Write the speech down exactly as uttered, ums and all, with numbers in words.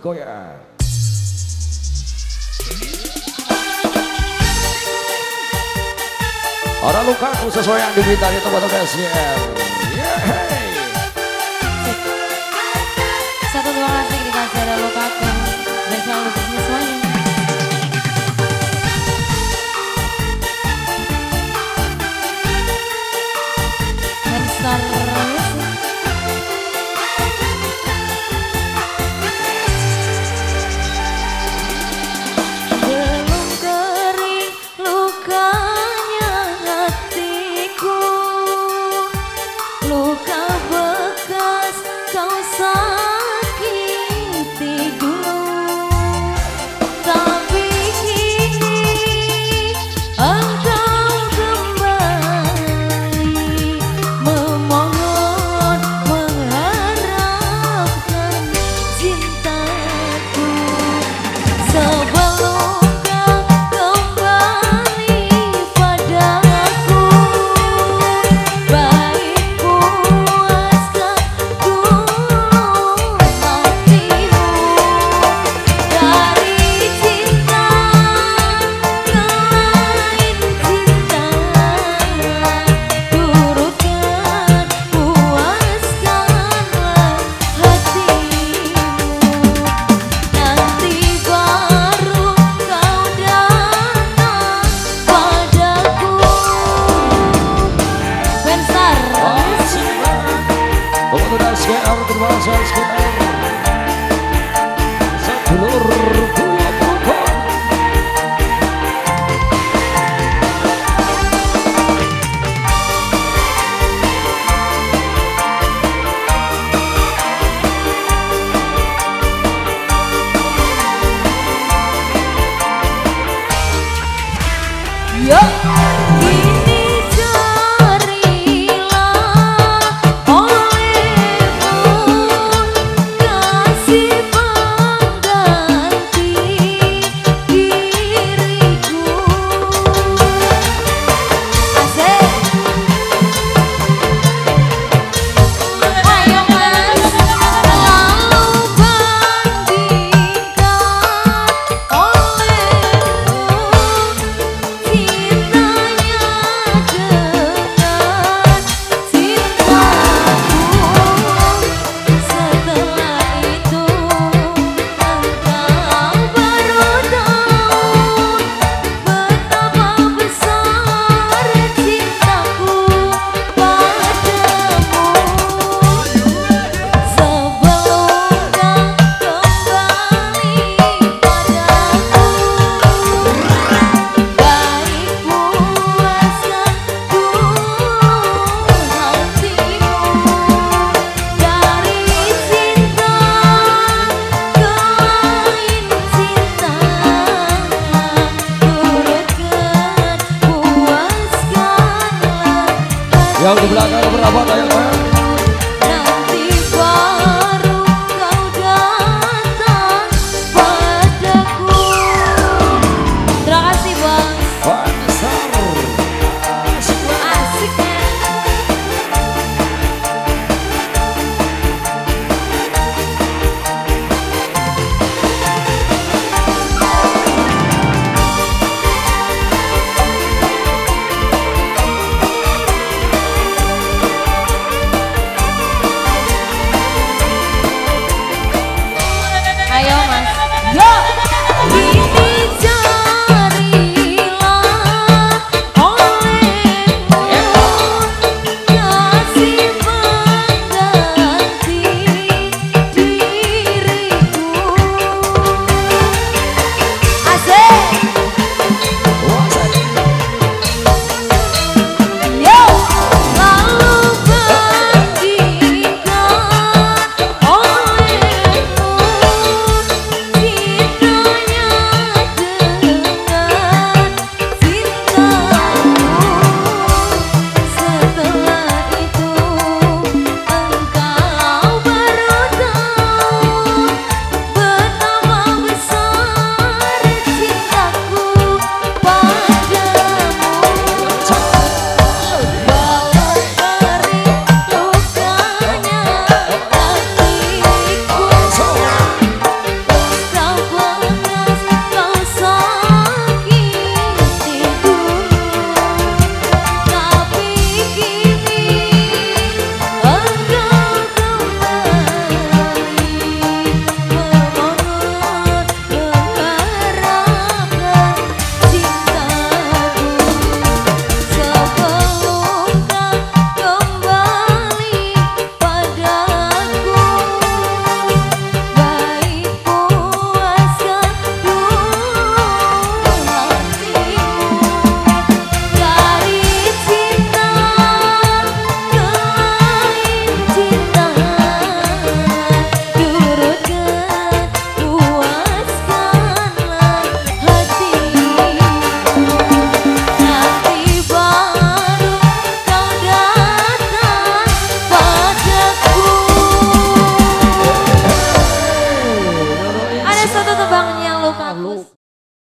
bergoyang. Orang luka sesuai yang diminta itu buat S G R. Yeay. Satu dua kasih dikasih ada luka aku. Dan selalu semuanya. Star belum kering lukanya hatiku, luka bekas kau sakiti dulu, tapi kini engkau kembali memohon mengharapkan cintaku. Sebelum kau kembali padaku, baik puaskan dulu hatimu dari cinta ke lain cinta. Turutkan puaskanlah hatimu, nanti baru kau datang padaku. Bensar Untuk S G R terima kasih S G R. Sedulur Buya Purba. yo kini carilah olehmu kasih pengganti diriku. Asik. Ayo mas, lalu bandingkan olehmu cintanya dengan cintaku. Setelah itu engkau baru tahu betapa besar cintaku padamu. Sebelum kau kembali padaku, baik puaskan dulu hatimu dari cinta ke lain cinta. Turutkan puaskanlah Yang di belakang berapa tayang Pak? nanti baru kau datang padaku. Terima kasih bang, Bensar. asik ya. satu tebak.